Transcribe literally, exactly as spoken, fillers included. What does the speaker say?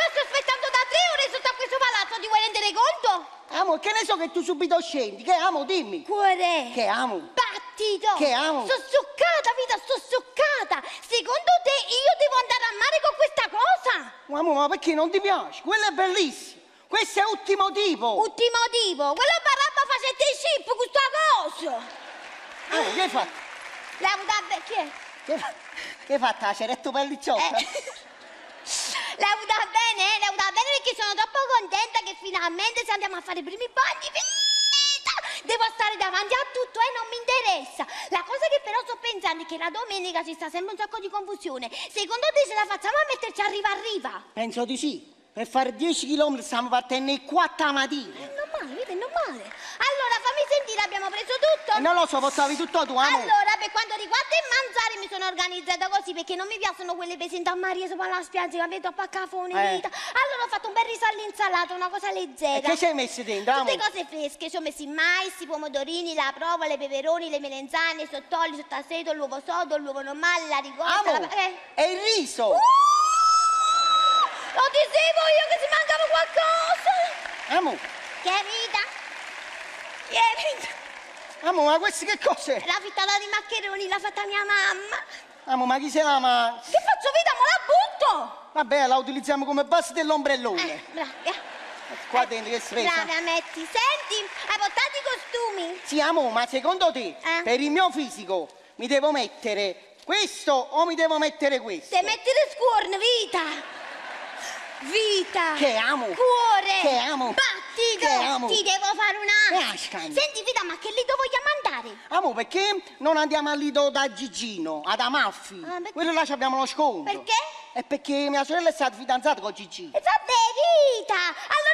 sto aspettando da tre ore sotto a questo palazzo, ti vuoi rendere conto? Amo, che ne so che tu subito scendi? Che amo, dimmi. Cuore. Che amo. Battito. Che amo. Sto soccata, vita, sto soccata. Secondo te io devo andare a mare con questa cosa? Amo, ma perché non ti piace? Quello è bellissimo. Questo è ultimo tipo. Ultimo tipo. Quello barabba facette i chip, questa cosa. Amo, che hai fatto? L'hai avuta bene, chi è? Che, fa... che hai fatto? La ceretto pellicciotta? Eh. L'hai avuta bene, eh? L'hai avuta bene perché sono troppo contenta che finalmente se andiamo a fare i primi bagni, vita! Devo stare davanti a tutto e non mi interessa. La cosa che però sto pensando è che la domenica ci sta sempre un sacco di confusione. Secondo te ce la facciamo a metterci a riva a riva? Penso di sì. Per fare dieci chilometri stiamo partendo alle quattro mattina. È normale, vedi, è normale. Allora fammi sentire, abbiamo preso tutto? E non lo so, portavi tutto tu, amo. Allora, per quanto riguarda il mangiare mi sono organizzata così perché non mi piacciono quelle pesanti a Maria sopra la spiaggia, capito? Troppo a cafone, Eh. vita. Allora ho fatto un bel riso all'insalata, una cosa leggera. E che ci hai messo dentro, amo? Tutte cose fresche, ci ho messo i mais, i pomodorini, la provola, i peperoni, le melenzane, i sottoli, il sottaceto, l'uovo sodo, l'uovo normale, la ricotta, Amo, la... Eh. è il riso. Uh! Lo dicevo io che si mancava qualcosa! Amo, Che vita? Che vita? amo, ma questo che cos'è? La frittata di maccheroni l'ha fatta mia mamma. Amo, ma chi se la mangia? Che faccio, vita? Ma la butto! Vabbè, la utilizziamo come base dell'ombrellone. Eh, brava. Qua dentro che spesa. Brava, metti. Senti, hai portato i costumi? Sì, amo, ma secondo te, Eh? per il mio fisico, mi devo mettere questo o mi devo mettere questo? Te metti le scuorne, vita! Vita! Che amo! Cuore! Che amo! Battito! Che amo! Ti devo fare una... Eh, ascani. Senti, vita, ma che lido vogliamo andare? Amo, perché non andiamo al lido da Gigino, ad Amalfi? Ah, perché? Quello là ci abbiamo lo sconto. Perché? È perché mia sorella è stata fidanzata con Gigino. E vabbè, vita! Allora